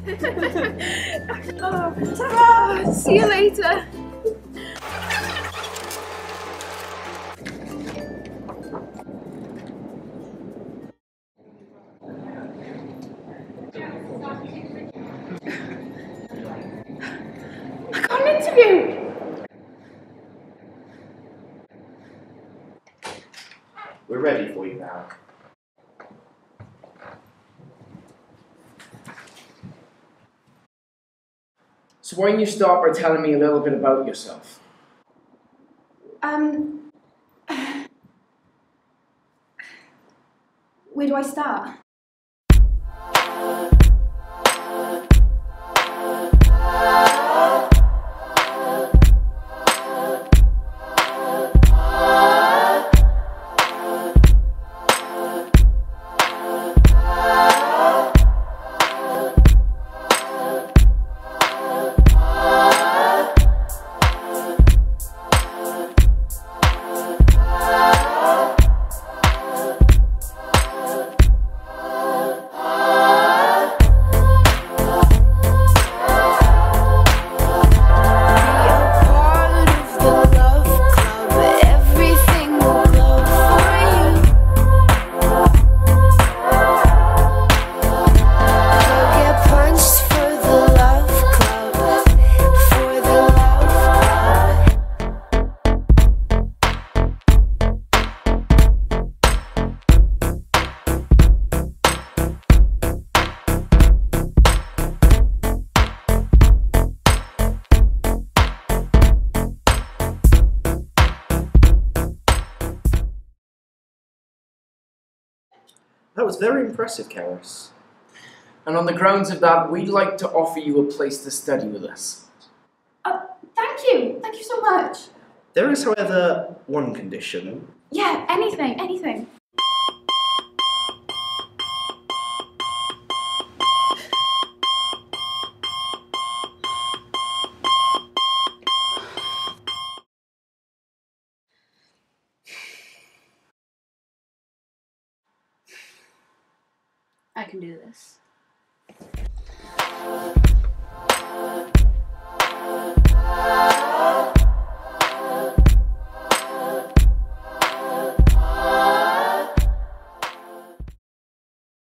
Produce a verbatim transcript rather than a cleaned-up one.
Oh, ta-ra! See you later. I got an interview. We're ready for you now. So why don't you start by telling me a little bit about yourself? Um, where do I start? That was very impressive, Karis. And on the grounds of that, we'd like to offer you a place to study with us. Uh, thank you. Thank you so much. There is, however, one condition. Yeah, anything, anything. I can do this.